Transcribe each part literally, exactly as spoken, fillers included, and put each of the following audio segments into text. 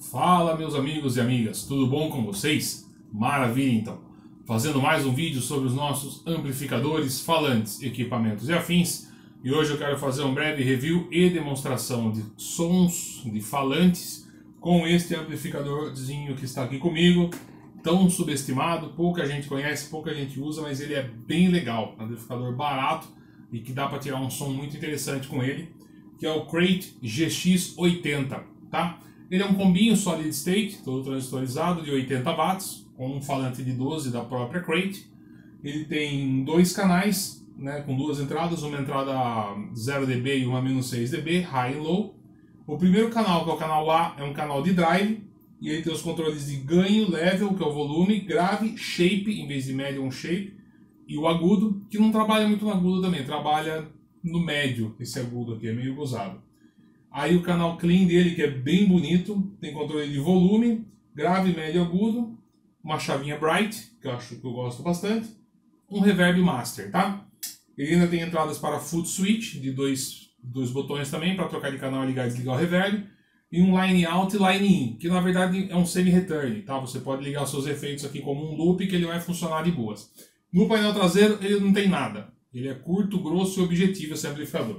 Fala, meus amigos e amigas, tudo bom com vocês? Maravilha, então. Fazendo mais um vídeo sobre os nossos amplificadores, falantes, equipamentos e afins. E hoje eu quero fazer um breve review e demonstração de sons de falantes com este amplificadorzinho que está aqui comigo. Tão subestimado, pouca gente conhece, pouca gente usa, mas ele é bem legal. Um amplificador barato e que dá para tirar um som muito interessante com ele, que é o Crate G X oitenta, tá? Ele é um combinho solid state, todo transistorizado, de oitenta watts, com um falante de doze da própria Crate. Ele tem dois canais, né, com duas entradas, uma entrada zero decibéis e uma menos seis decibéis, high e low. O primeiro canal, que é o canal A, é um canal de drive, e ele tem os controles de ganho, level, que é o volume, grave, shape, em vez de médio é um shape, e o agudo, que não trabalha muito no agudo também, trabalha no médio, esse agudo aqui, é meio gozado. Aí o canal clean dele, que é bem bonito, tem controle de volume, grave, médio e agudo, uma chavinha bright, que eu acho que eu gosto bastante, um reverb master, tá? Ele ainda tem entradas para foot switch, de dois, dois botões também, para trocar de canal e ligar e desligar o reverb, e um line out e line in, que na verdade é um semi-return, tá? Você pode ligar os seus efeitos aqui como um loop, que ele vai funcionar de boas. No painel traseiro ele não tem nada, ele é curto, grosso e objetivo esse amplificador.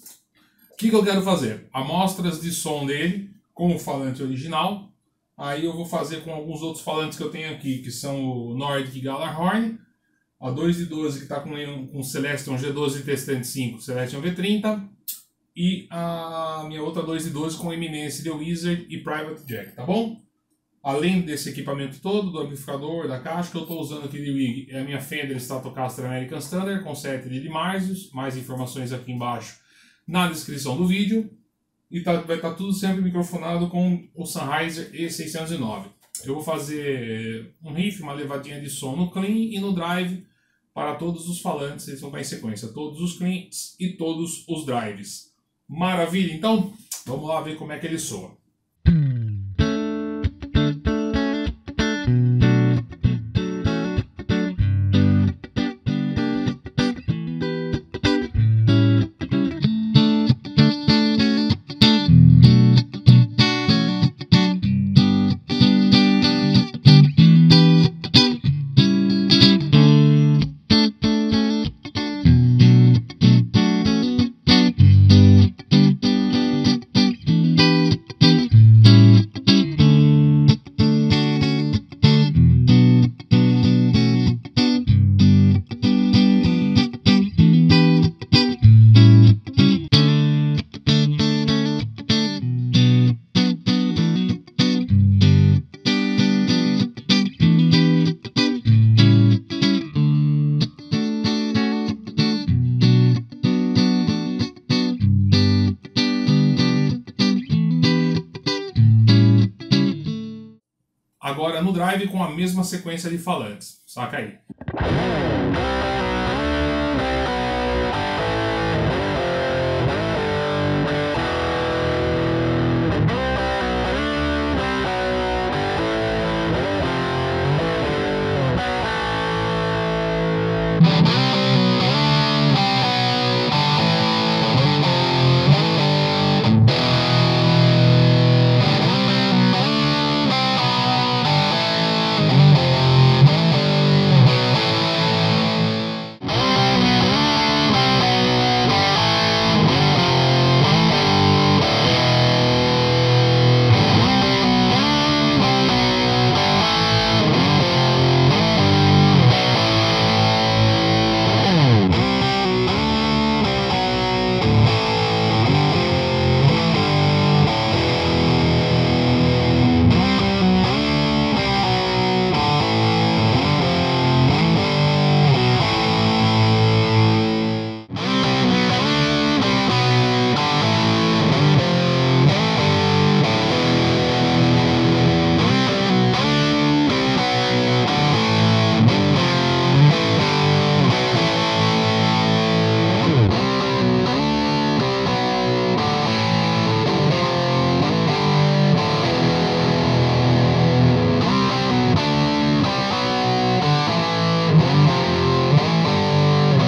O que, que eu quero fazer? Amostras de som dele com o falante original. Aí eu vou fazer com alguns outros falantes que eu tenho aqui, que são o Nordic Gjallarhorn, a dois de doze que está com, com Celestion G doze T setenta e cinco, Celestion V trinta, e a minha outra dois de doze com Eminence The Wizard e Private Jack, tá bom? Além desse equipamento todo, do amplificador, da caixa, que eu estou usando aqui de rig, é a minha Fender Stratocaster American Standard com sete de Marzius, mais informações aqui embaixo na descrição do vídeo, e tá, vai estar tá tudo sempre microfonado com o Sennheiser E seiscentos e nove. Eu vou fazer um riff, uma levadinha de som no clean e no drive para todos os falantes, eles vão estar em sequência, todos os cleans e todos os drives. Maravilha, então vamos lá ver como é que ele soa. Agora no drive com a mesma sequência de falantes, saca aí.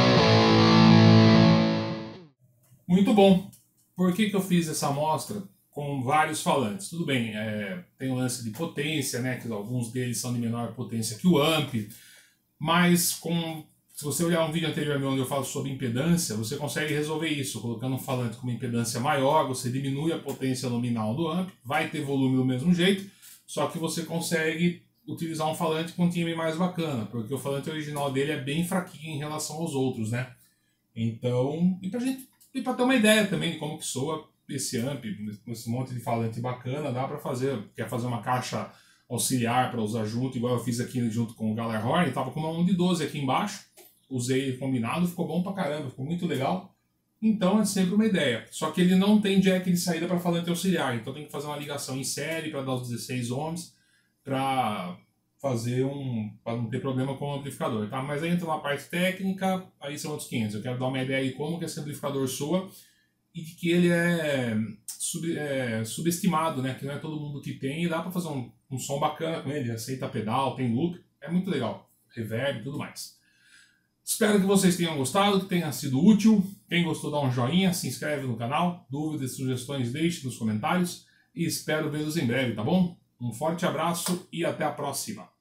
Muito bom. Por que que eu fiz essa amostra com vários falantes. Tudo bem, é, tem o lance de potência, né, que alguns deles são de menor potência que o amp, mas com, se você olhar um vídeo anterior meu onde eu falo sobre impedância, você consegue resolver isso, colocando um falante com uma impedância maior, você diminui a potência nominal do amp, vai ter volume do mesmo jeito, só que você consegue utilizar um falante com um timbre mais bacana, porque o falante original dele é bem fraquinho em relação aos outros, né? Então, e pra gente, e pra ter uma ideia também de como que soa esse amp, esse monte de falante bacana, dá pra fazer, quer fazer uma caixa auxiliar para usar junto, igual eu fiz aqui junto com o Galar Horn, tava com uma um de doze aqui embaixo, usei ele combinado, ficou bom pra caramba, ficou muito legal. Então é sempre uma ideia, só que ele não tem jack de saída para falante auxiliar, então tem que fazer uma ligação em série para dar os dezesseis ohms, para fazer um, para não ter problema com o amplificador, tá? Mas aí entra na parte técnica, aí são outros quinhentos. Eu quero dar uma ideia de como que esse amplificador soa e de que ele é, sub, é subestimado, né? Que não é todo mundo que tem e dá para fazer um, um som bacana com ele, aceita pedal, tem loop, é muito legal, reverb e tudo mais. Espero que vocês tenham gostado, que tenha sido útil. Quem gostou, dá um joinha, se inscreve no canal, dúvidas, sugestões, deixe nos comentários e espero vê-los em breve, tá bom? Um forte abraço e até a próxima!